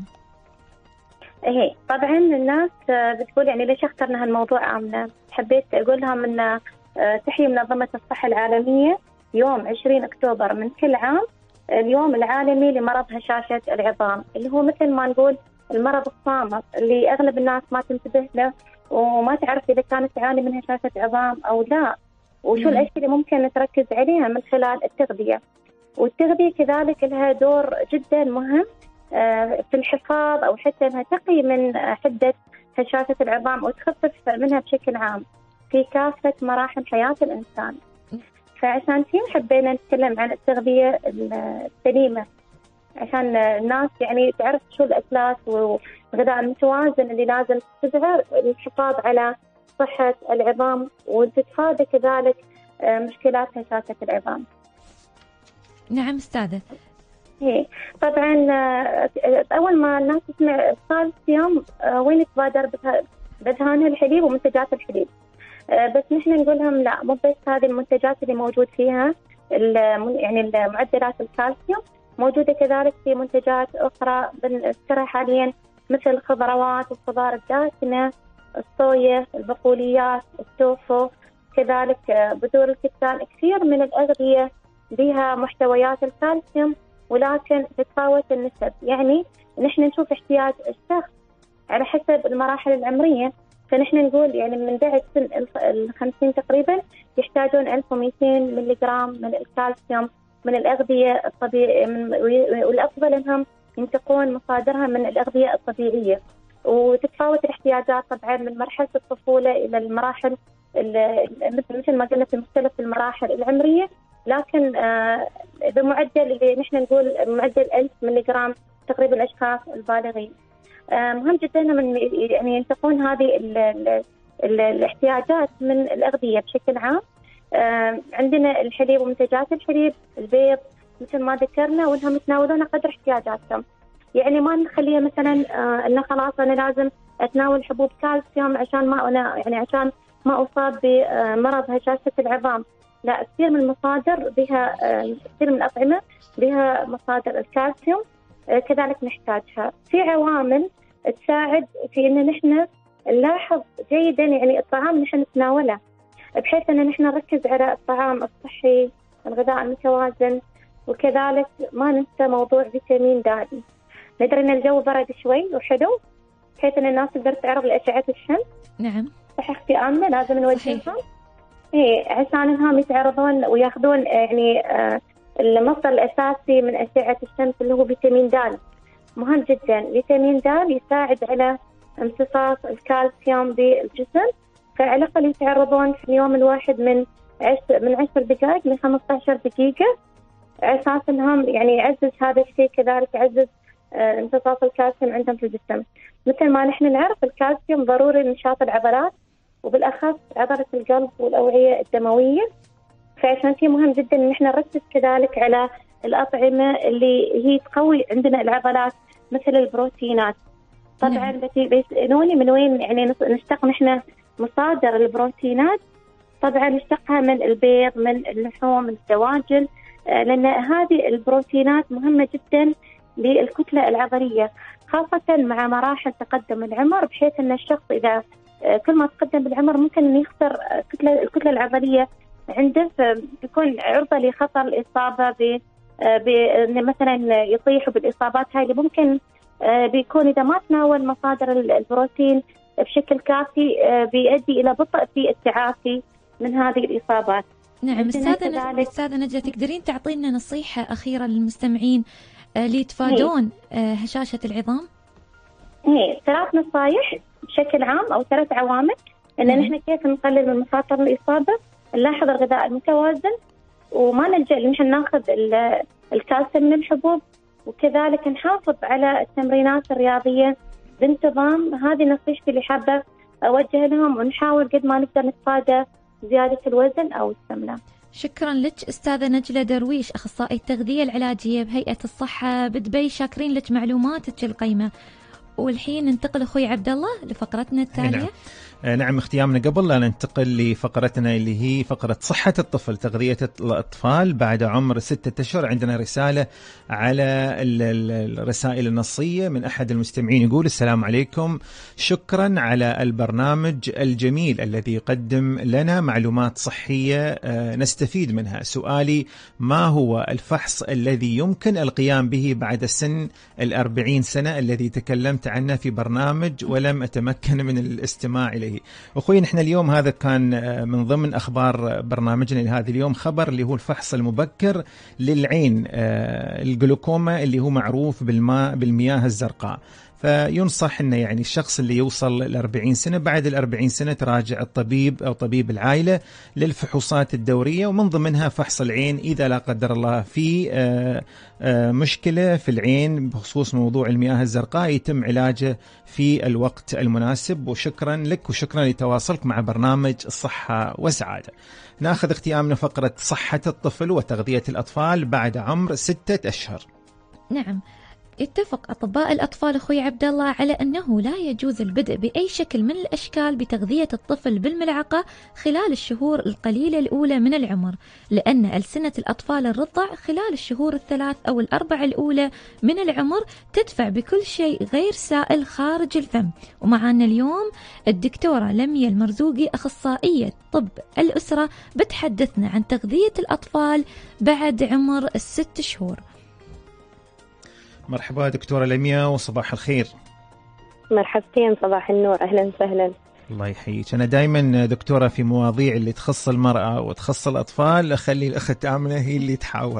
ايه طبعا الناس بتقول يعني ليش اخترنا هالموضوع آمنة. حبيت اقول لهم ان تحيي منظمة الصحة العالمية يوم عشرين أكتوبر من كل عام اليوم العالمي لمرض هشاشة العظام، اللي هو مثل ما نقول المرض الصامت اللي أغلب الناس ما تنتبه له وما تعرف إذا كانت تعاني من هشاشة عظام أو لا، وشو الأشياء اللي ممكن تركز عليها من خلال التغذية. والتغذية كذلك لها دور جدا مهم في الحفاظ أو حتى أنها تقي من حدة هشاشة العظام وتخفف منها بشكل عام في كافة مراحل حياة الإنسان. فعشان كذا حبينا نتكلم عن التغذية السليمة عشان الناس يعني تعرف شو الأكلات والغذاء المتوازن اللي لازم تتبعه للحفاظ على صحة العظام وتتفادى كذلك مشكلات هشاشة العظام. نعم أستاذة. إيه طبعا أول ما الناس تسمع الكالسيوم وين تبادر بذهانها الحليب ومنتجات الحليب، بس نحن نقول لهم لا، مو بس هذه المنتجات اللي موجود فيها يعني المعدلات الكالسيوم، موجودة كذلك في منتجات أخرى بنذكرها حاليا مثل الخضروات والخضار الداكنة، الصويا، البقوليات، التوفو، كذلك بذور الكتان. كثير من الأغذية بها محتويات الكالسيوم ولكن تتفاوت النسب، يعني نحن نشوف احتياج الشخص على حسب المراحل العمرية. فنحن نقول يعني من بعد سن الخمسين تقريبا يحتاجون ألف ومئتين ملي جرام من الكالسيوم من الأغذية الطبيعية، والأفضل أنهم ينتقون مصادرها من الأغذية الطبيعية. وتتفاوت الاحتياجات طبعا من مرحلة الطفولة إلى المراحل مثل ما قلنا في مختلف المراحل العمرية، لكن بمعدل اللي نحن نقول معدل ألف ملي جرام تقريبا الأشخاص البالغين. مهم جدا من يعني ينتقون هذه ال ال ال الاحتياجات من الأغذية بشكل عام. عندنا الحليب ومنتجات الحليب، البيض مثل ما ذكرنا، وانهم يتناولون قدر احتياجاتهم. يعني ما نخليها مثلا انه خلاص انا لازم اتناول حبوب كالسيوم عشان ما انا يعني عشان ما اصاب بمرض هشاشة العظام. لا، كثير من المصادر بها، كثير من الأطعمة بها مصادر الكالسيوم كذلك نحتاجها. في عوامل تساعد في ان نحن نلاحظ جيدا يعني الطعام نحن نتناوله، بحيث ان نحن نركز على الطعام الصحي، الغذاء المتوازن، وكذلك ما ننسى موضوع فيتامين د. ندري ان الجو برد شوي وحلو، بحيث ان الناس تقدر تعرض لأشعة الشمس. نعم. صح اختي آمنة، لازم نوجههم إيه عشان انهم يتعرضون وياخذون يعني آه المصدر الأساسي من أشعة الشمس اللي هو فيتامين د. مهم جدا. فيتامين د يساعد على امتصاص الكالسيوم بالجسم، فعلى الأقل يتعرضون في اليوم الواحد من عشر من عشر دقائق من خمسة عشر دقيقة، على أساس أنهم يعني يعزز هذا الشيء، كذلك يعزز آه امتصاص الكالسيوم عندهم في الجسم. مثل ما نحن نعرف الكالسيوم ضروري لنشاط العضلات وبالأخص عضلة القلب والأوعية الدموية. فعشان كذا مهم جدا ان احنا نركز كذلك على الأطعمة اللي هي تقوي عندنا العضلات مثل البروتينات. طبعا بيسألوني من وين يعني نشتق نحن مصادر البروتينات. طبعا نشتقها من البيض، من اللحوم، من الدواجن، لأن هذه البروتينات مهمة جدا للكتلة العضلية، خاصة مع مراحل تقدم العمر، بحيث أن الشخص إذا كل ما تقدم بالعمر ممكن أن يخسر الكتلة الكتلة العضلية عنده، بيكون عرضة لخطر الإصابة ب مثلا يطيح بالإصابات هاي اللي ممكن بيكون إذا ما تناول مصادر البروتين بشكل كافي بيؤدي إلى بطء في التعافي من هذه الإصابات. نعم أستاذة أستاذة نجلة، تقدرين تعطينا نصيحة أخيرة للمستمعين ليتفادون هشاشة العظام؟ هي ثلاث نصائح بشكل عام أو ثلاث عوامل إن نحن كيف نقلل من مخاطر الإصابة. نلاحظ الغذاء المتوازن، وما نلجأ إن نحن ناخذ الكالسيوم من الحبوب، وكذلك نحافظ على التمرينات الرياضية بانتظام. هذه نصيحتي اللي حابة أوجه لهم، ونحاول قد ما نقدر نتفادى زيادة الوزن أو السمنة. شكرا لك أستاذة نجلة درويش، أخصائي التغذية العلاجية بهيئة الصحة بدبي. شاكرين لك معلوماتك القيمة. والحين ننتقل أخوي عبد الله لفقرتنا التالية. نعم. نعم اختيامنا قبل لا ننتقل لفقرتنا اللي هي فقرة صحة الطفل، تغذية الأطفال بعد عمر ستة أشهر، عندنا رسالة على الرسائل النصية من أحد المستمعين يقول: السلام عليكم، شكرا على البرنامج الجميل الذي يقدم لنا معلومات صحية نستفيد منها. سؤالي: ما هو الفحص الذي يمكن القيام به بعد سن الأربعين سنة الذي تكلمت عنه في برنامج ولم أتمكن من الاستماع إليه؟ إليه. أخوي نحن اليوم هذا كان من ضمن أخبار برنامجنا لهذا اليوم خبر اللي هو الفحص المبكر للعين، الجلوكوما اللي هو معروف بالماء بالمياه الزرقاء. فينصح إنه يعني الشخص اللي يوصل الأربعين سنة بعد الأربعين سنة تراجع الطبيب أو طبيب العائلة للفحوصات الدورية، ومن ضمنها فحص العين إذا لا قدر الله في مشكلة في العين بخصوص موضوع المياه الزرقاء يتم علاجه في الوقت المناسب. وشكرا لك وشكرا لتواصلك مع برنامج الصحة والسعادة. ناخذ اختيامنا فقرة صحة الطفل وتغذية الأطفال بعد عمر ستة أشهر. نعم، اتفق أطباء الأطفال أخوي عبد الله على أنه لا يجوز البدء بأي شكل من الأشكال بتغذية الطفل بالملعقة خلال الشهور القليلة الأولى من العمر، لأن ألسنة الأطفال الرضع خلال الشهور الثلاث أو الأربع الأولى من العمر تدفع بكل شيء غير سائل خارج الفم. ومعنا اليوم الدكتورة لميا المرزوقي أخصائية طب الأسرة بتحدثنا عن تغذية الأطفال بعد عمر الست شهور. مرحبا دكتورة لميا وصباح الخير. مرحبتين، صباح النور، أهلا وسهلا. الله يحييك. أنا دائما دكتورة في مواضيع اللي تخص المرأة وتخص الأطفال أخلي الأخت آمنة هي اللي تحاور.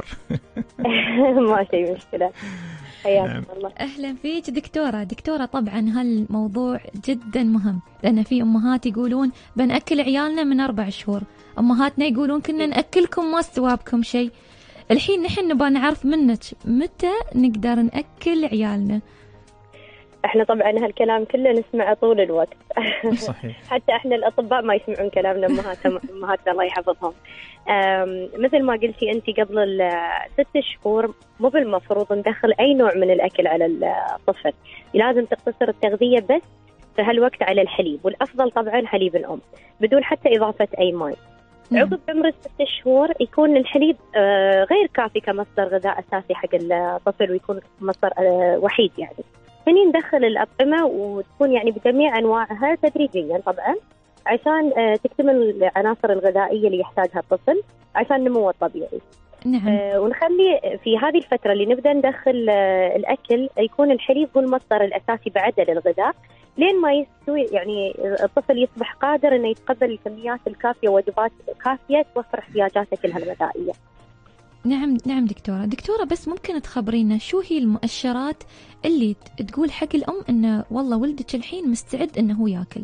ما شيء مشكلة. حياك نعم. الله. أهلا فيك دكتورة. دكتورة طبعا هالموضوع جدا مهم، لأن في أمهات يقولون بنأكل عيالنا من أربع شهور، أمهاتنا يقولون كنا نأكلكم ما استوابكم شيء. الحين نحن نبغى نعرف منك متى نقدر نأكل عيالنا. احنا طبعا هالكلام كله نسمعه طول الوقت. صحيح. حتى احنا الأطباء ما يسمعون كلامنا امهاتنا امهاتنا الله يحفظهم. مثل ما قلتي انت قبل الست شهور مو بالمفروض ندخل اي نوع من الاكل على الطفل، لازم تقتصر التغذية بس في هالوقت على الحليب، والافضل طبعا حليب الام بدون حتى اضافة اي ماء. عقب عمر الست شهور يكون الحليب غير كافي كمصدر غذاء أساسي حق الطفل، ويكون مصدر وحيد يعني. هني ندخل الأطعمة وتكون يعني بجميع أنواعها تدريجيا طبعا عشان تكتمل العناصر الغذائية اللي يحتاجها الطفل عشان نموه الطبيعي. نعم. آه ونخلي في هذه الفترة اللي نبدأ ندخل آه الأكل يكون الحليب هو المصدر الأساسي بعد للغذاء، لين ما يستوي يعني الطفل يصبح قادر إنه يتقبل الكميات الكافية ووجبات كافية توفر احتياجاته كلها الغذائية. نعم نعم دكتورة. دكتورة بس ممكن تخبرينا شو هي المؤشرات اللي تقول حق الأم إنه والله ولدك الحين مستعد إنه هو يأكل؟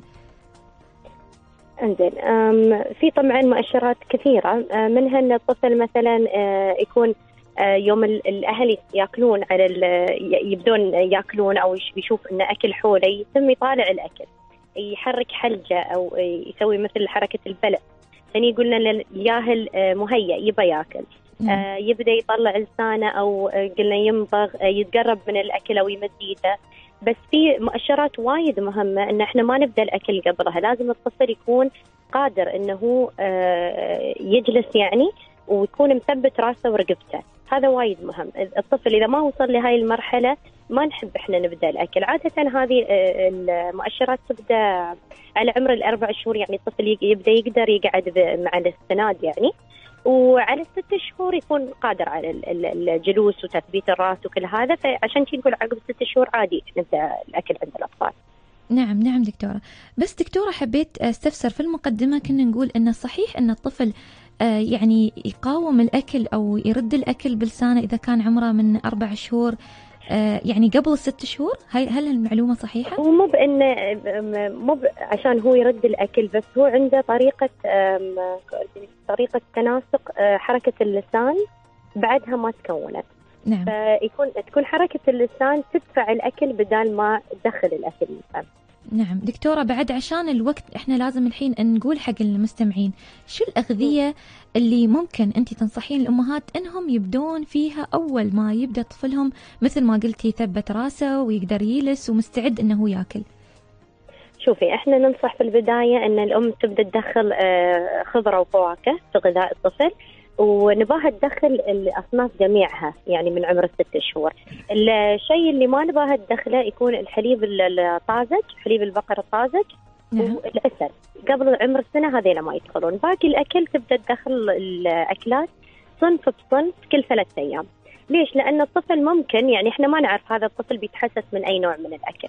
انزين، في طبعا مؤشرات كثيرة، منها ان الطفل مثلا يكون يوم الاهل ياكلون على يبدون ياكلون او يشوف ان اكل حوله يتم يطالع الاكل، يحرك حلجه او يسوي مثل حركة البلع، ثاني يقولنا الياهل مهيأ يبى ياكل، آه يبدأ يطلع لسانه أو قلنا يمضغ، آه يتقرب من الأكل أو يمد يده. بس في مؤشرات وايد مهمة إن إحنا ما نبدأ الأكل قبلها، لازم الطفل يكون قادر إنه آه يجلس يعني ويكون مثبت راسه ورقبته، هذا وايد مهم. الطفل إذا ما وصل لهاي المرحلة ما نحب إحنا نبدأ الأكل. عادة هذه آه المؤشرات تبدأ على عمر الأربع شهور، يعني الطفل يبدأ يقدر يقعد مع الاستناد يعني، وعلى الست شهور يكون قادر على الجلوس وتثبيت الراس وكل هذا، فعشان كذا نقول عقب ست شهور عادي نبدأ الأكل عند الأطفال. نعم نعم دكتورة. بس دكتورة حبيت استفسر، في المقدمة كنا نقول إنه صحيح إن الطفل يعني يقاوم الأكل أو يرد الأكل بلسانه إذا كان عمره من أربع شهور يعني قبل الست شهور، هل هل المعلومة صحيحة؟ هو مو بأنه مو عشان هو يرد الأكل، بس هو عنده طريقة طريقة تناسق حركة اللسان بعدها ما تكونت. نعم. فيكون تكون حركة اللسان تدفع الأكل بدال ما تدخل الأكل للفم. نعم دكتورة. بعد عشان الوقت احنا لازم الحين نقول حق المستمعين شو الأغذية اللي ممكن انت تنصحين الأمهات انهم يبدون فيها أول ما يبدأ طفلهم مثل ما قلتي يثبت راسه ويقدر يجلس ومستعد انه يأكل؟ شوفي، احنا ننصح في البداية ان الأم تبدأ تدخل خضرة وفواكه في غذاء الطفل، ونباها تدخل الأصناف جميعها يعني من عمر الست شهور. الشيء اللي ما نباها تدخله يكون الحليب الطازج، حليب البقر الطازج. نعم. والعسل قبل عمر السنة هذين ما يدخلون. باقي الأكل تبدأ تدخل الأكلات صنف بصنف كل ثلاثة أيام. ليش؟ لأن الطفل ممكن يعني إحنا ما نعرف هذا الطفل بيتحسس من أي نوع من الأكل،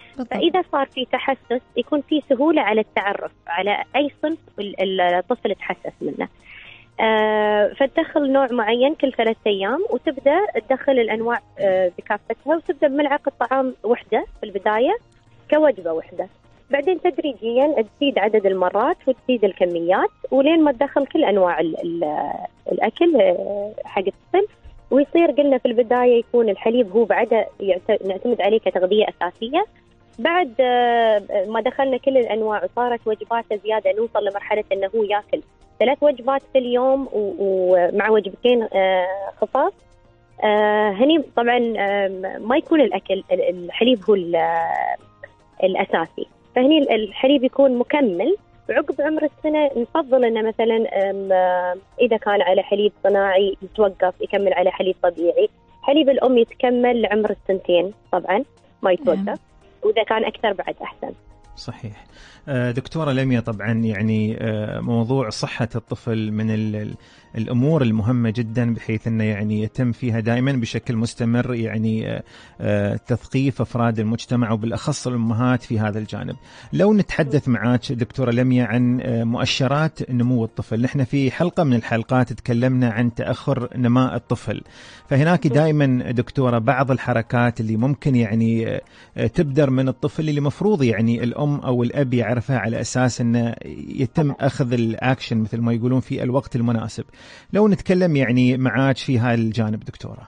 بالضبط. فإذا صار في تحسس يكون في سهولة على التعرف على أي صنف الطفل تحسس منه. آه فتدخل نوع معين كل ثلاثة أيام، وتبدأ تدخل الأنواع آه بكافتها، وتبدأ بملعقة طعام وحدة في البداية كوجبة وحدة، بعدين تدريجيا تزيد عدد المرات وتزيد الكميات، ولين ما تدخل كل أنواع ال ال الأكل آه حق الطفل. ويصير قلنا في البداية يكون الحليب هو بعد نعتمد عليه كتغذية أساسية. بعد ما دخلنا كل الأنواع وصارت وجباته زيادة، نوصل لمرحلة أنه هو يأكل ثلاث وجبات في اليوم ومع وجبتين خفاف. هني طبعا ما يكون الأكل الحليب هو الأساسي، فهني الحليب يكون مكمل. وعقب عمر السنة نفضل أنه مثلا إذا كان على حليب صناعي يتوقف يكمل على حليب طبيعي. حليب الأم يتكمل لعمر السنتين طبعا ما يتوقف، وإذا كان أكثر بعد أحسن. صحيح. دكتورة لميا، طبعا يعني موضوع صحة الطفل من الأمور المهمة جدا، بحيث أنه يعني يتم فيها دائما بشكل مستمر يعني تثقيف أفراد المجتمع وبالأخص الأمهات في هذا الجانب. لو نتحدث معاك دكتورة لميا عن مؤشرات نمو الطفل، نحن في حلقة من الحلقات تكلمنا عن تأخر نماء الطفل، فهناك دائما دكتورة بعض الحركات اللي ممكن يعني تبدر من الطفل اللي مفروض يعني الأم أو الأب يعرفها على أساس أنه يتم أخذ الأكشن مثل ما يقولون في الوقت المناسب. لو نتكلم يعني معاك في هذا الجانب دكتورة.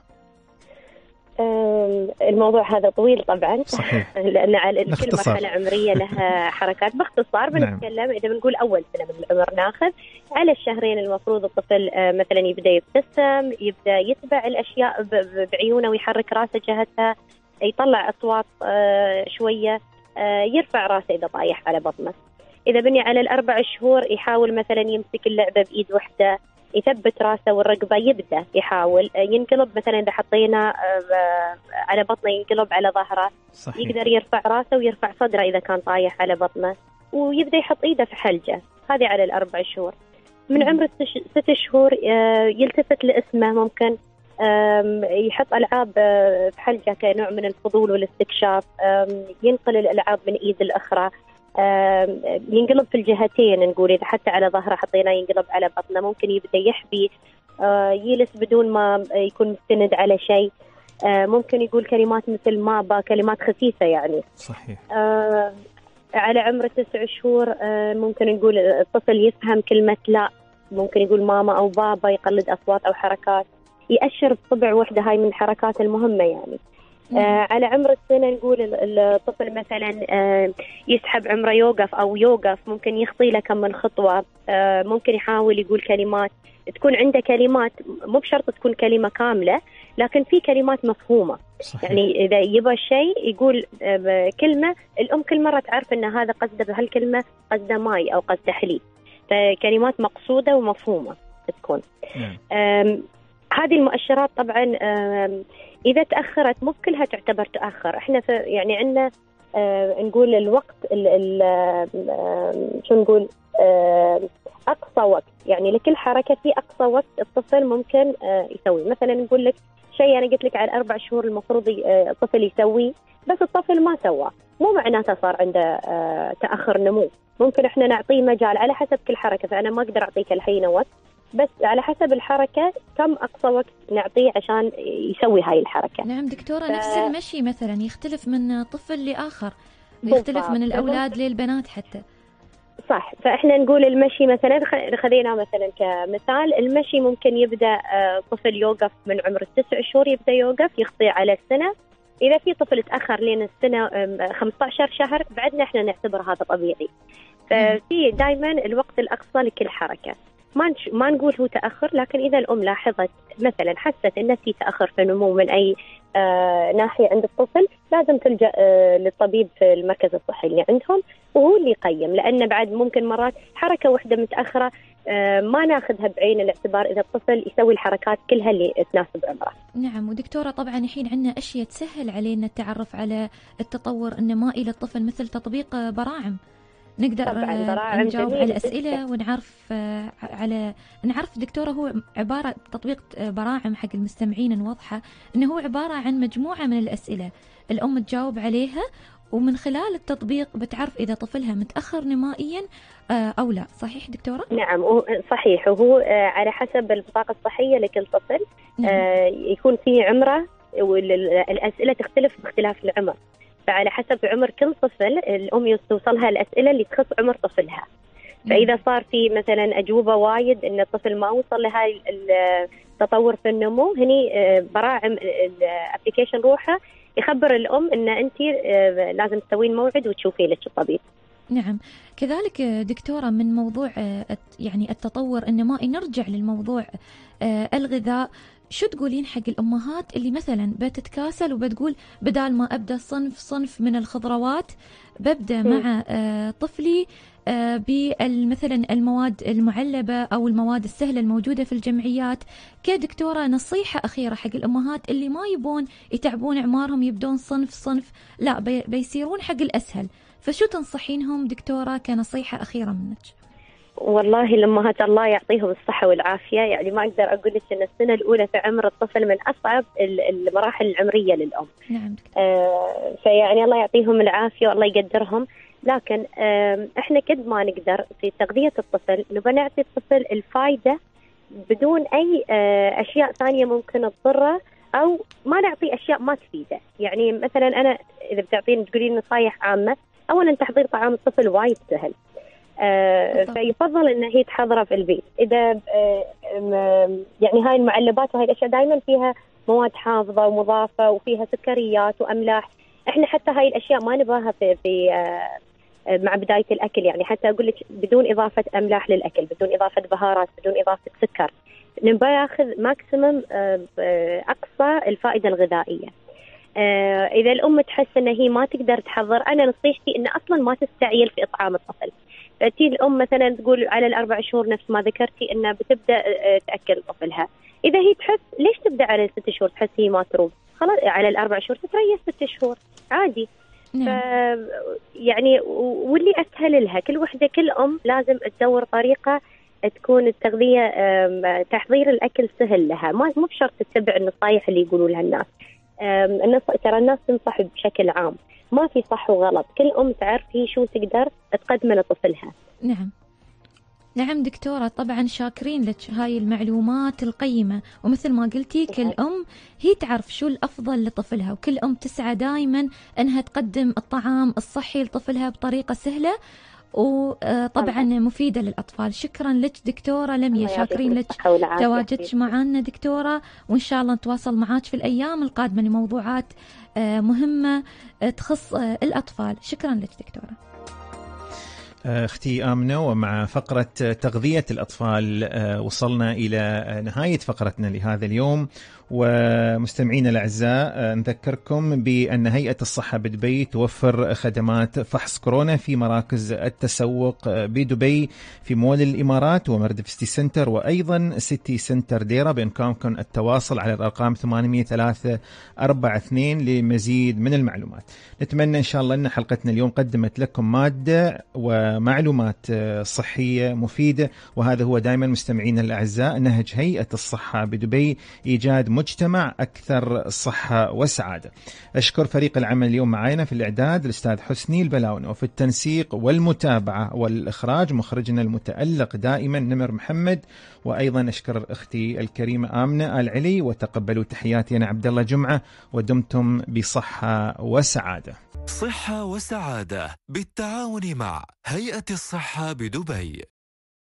الموضوع هذا طويل طبعا. صحيح. لأن على كل مرحلة عمرية لها حركات. باختصار بنتكلم نعم. إذا بنقول أول سنة من العمر ناخذ على الشهرين المفروض الطفل مثلا يبدأ يبتسم، يبدأ يتبع الأشياء بعيونه ويحرك راسه جهتها، يطلع أصوات شوية، يرفع راسه إذا طايح على بطنه. إذا بني على الأربع شهور يحاول مثلا يمسك اللعبة بإيد واحدة، يثبت راسه والرقبة، يبدأ يحاول ينقلب مثلا إذا حطينا على بطنه ينقلب على ظهره. صحيح. يقدر يرفع راسه ويرفع صدره إذا كان طايح على بطنه، ويبدأ يحط إيده في حلجه. هذه على الأربع شهور. من عمر ست شهور يلتفت لاسمه، ممكن يحط ألعاب في حلجه كنوع من الفضول والاستكشاف، ينقل الألعاب من إيد الأخرى، ينقلب في الجهتين. نقول إذا حتى على ظهره حطينا ينقلب على بطنه، ممكن يبدأ يحبي، يلس بدون ما يكون مستند على شيء، ممكن يقول كلمات مثل مابا، كلمات خفيفة يعني. صحيح. على عمر تسع شهور ممكن نقول الطفل يفهم كلمة لا، ممكن يقول ماما أو بابا، يقلد أصوات أو حركات، يأشر بصبع وحدة. هاي من الحركات المهمة يعني. آه على عمر السنة نقول الطفل مثلا آه يسحب عمره يوقف أو يوقف، ممكن يخطي له كم من خطوة، آه ممكن يحاول يقول كلمات، تكون عنده كلمات مو بشرط تكون كلمة كاملة، لكن في كلمات مفهومة. صحيح. يعني إذا يبغى شيء يقول آه كلمة، الأم كل مرة تعرف أن هذا قصده بهالكلمة قصده ماي أو قصده حليب، فكلمات مقصودة ومفهومة تكون. آه هذه المؤشرات طبعا آه إذا تأخرت مو كلها تعتبر تأخر. إحنا في يعني عندنا آه نقول الوقت ال ال آه شو نقول آه أقصى وقت، يعني لكل حركة في أقصى وقت الطفل ممكن آه يسوي. مثلا نقول لك شيء أنا قلت لك على أربع شهور المفروض آه الطفل يسويه، بس الطفل ما سوى، مو معناته صار عنده آه تأخر نمو. ممكن إحنا نعطيه مجال على حسب كل حركة، فأنا ما أقدر أعطيك الحين وقت، بس على حسب الحركة كم أقصى وقت نعطيه عشان يسوي هاي الحركة. نعم دكتورة. ف... نفس المشي مثلا يختلف من طفل لآخر، يختلف من الأولاد للبنات حتى. صح. فإحنا نقول المشي مثلا، خذينا مثلا كمثال، المشي ممكن يبدأ طفل يوقف من عمر التسع شهور، يبدأ يوقف يخطي على السنة. إذا في طفل تأخر لين السنة خمسة عشر شهر بعدنا إحنا نعتبر هذا طبيعي. ففي دائما الوقت الأقصى لكل حركة. ما ما نقول هو تأخر، لكن إذا الأم لاحظت مثلا حست إن في تأخر في النمو من أي آه ناحية عند الطفل، لازم تلجأ آه للطبيب في المركز الصحي اللي عندهم، وهو اللي يقيم. لأن بعد ممكن مرات حركة واحدة متأخرة آه ما ناخذها بعين الاعتبار إذا الطفل يسوي الحركات كلها اللي تناسب عمره. نعم. ودكتورة طبعا الحين عندنا أشياء تسهل علينا التعرف على التطور النمائي للطفل، مثل تطبيق براعم، نقدر نجاوب على الأسئلة ونعرف على نعرف دكتورة. هو عبارة تطبيق براعم حق المستمعين نوضحه إنه هو عبارة عن مجموعة من الأسئلة الأم تجاوب عليها، ومن خلال التطبيق بتعرف إذا طفلها متأخر نمائيا أو لا. صحيح دكتورة؟ نعم صحيح، وهو على حسب البطاقة الصحية لكل طفل. نعم. يكون في عمره، والأسئلة تختلف باختلاف العمر، فعلى حسب عمر كل طفل الأم توصلها الأسئلة اللي تخص عمر طفلها. فإذا صار في مثلا أجوبة وايد إن الطفل ما وصل لهاي التطور في النمو، هني براعم الابليكيشن روحه يخبر الأم إن أنت لازم تسوين موعد وتشوفي لك الطبيب. نعم. كذلك دكتورة من موضوع يعني التطور النمائي نرجع للموضوع الغذاء. شو تقولين حق الأمهات اللي مثلا بتتكاسل وبتقول بدال ما أبدأ صنف صنف من الخضروات ببدأ م. مع طفلي بمثلا المواد المعلبة أو المواد السهلة الموجودة في الجمعيات؟ كدكتورة نصيحة أخيرة حق الأمهات اللي ما يبون يتعبون عمارهم يبدون صنف صنف، لا بي بيصيرون حق الأسهل، فشو تنصحينهم دكتورة كنصيحة أخيرة منك؟ والله الأمهات الله يعطيهم الصحة والعافية، يعني ما أقدر أقول لك أن السنة الأولى في عمر الطفل من أصعب المراحل العمرية للأم. نعم. آه فيعني الله يعطيهم العافية والله يقدرهم، لكن آه إحنا قد ما نقدر في تغذية الطفل نبغى نعطي الطفل الفائدة بدون أي آه أشياء ثانية ممكن تضره، أو ما نعطي أشياء ما تفيده. يعني مثلا أنا إذا بتعطيني تقولين نصايح عامة، أولا تحضير طعام الطفل وايد سهل، آه فيفضل ان هي تحضره في البيت. اذا آه يعني هاي المعلبات وهاي الاشياء دائما فيها مواد حافظه ومضافه وفيها سكريات واملاح، احنا حتى هاي الاشياء ما نبغاها في, في آه مع بدايه الاكل. يعني حتى اقول لك بدون اضافه املاح للاكل، بدون اضافه بهارات، بدون اضافه سكر، نبغى ياخذ ماكسيمم آه اقصى الفائده الغذائيه. آه اذا الام تحس ان هي ما تقدر تحضر، انا نصيحتي ان اصلا ما تستعجل في اطعام الطفل. تأتي الأم مثلا تقول على الأربع شهور نفس ما ذكرتي إنها بتبدأ تأكل طفلها، إذا هي تحس ليش تبدأ على ست شهور تحس هي ما تروب، خلاص على الأربع شهور تتريث ست شهور عادي. ف يعني واللي أسهل لها، كل وحدة كل أم لازم تدور طريقة تكون التغذية تحضير الأكل سهل لها، ما مو بشرط تتبع النصايح اللي يقولوا لها الناس. الناس ترى الناس تنصح بشكل عام، ما في صح وغلط، كل أم تعرف هي شو تقدر تقدم لطفلها. نعم نعم دكتورة، طبعا شاكرين لك هاي المعلومات القيمة، ومثل ما قلتي كل أم هي تعرف شو الأفضل لطفلها، وكل أم تسعى دائما أنها تقدم الطعام الصحي لطفلها بطريقة سهلة وطبعا مفيدة للأطفال. شكرا لك دكتورة لميا، شاكرين لك تواجدك معنا دكتورة، وإن شاء الله نتواصل معاك في الأيام القادمة لموضوعات مهمة تخص الأطفال. شكرا لك دكتورة. اختي آمنة، ومع فقرة تغذية الأطفال وصلنا إلى نهاية فقرتنا لهذا اليوم. ومستمعينا الأعزاء نذكركم بأن هيئة الصحة بدبي توفر خدمات فحص كورونا في مراكز التسوق بدبي في مول الإمارات ومردف سيتي سنتر، وأيضا سيتي سنتر ديرة. بإمكانكم التواصل على الأرقام ثمانية ثلاثة أربعة اثنين لمزيد من المعلومات. نتمنى إن شاء الله أن حلقتنا اليوم قدمت لكم مادة ومعلومات صحية مفيدة، وهذا هو دائما مستمعينا الأعزاء نهج هيئة الصحة بدبي، إيجاد مجتمع أكثر صحة وسعادة. أشكر فريق العمل اليوم معانا في الإعداد الأستاذ حسني البلاون، وفي التنسيق والمتابعة والإخراج مخرجنا المتألق دائما نمر محمد، وأيضا أشكر أختي الكريمة آمنة آل علي. وتقبلوا تحياتي أنا عبد الله جمعة، ودمتم بصحة وسعادة. صحة وسعادة بالتعاون مع هيئة الصحة بدبي.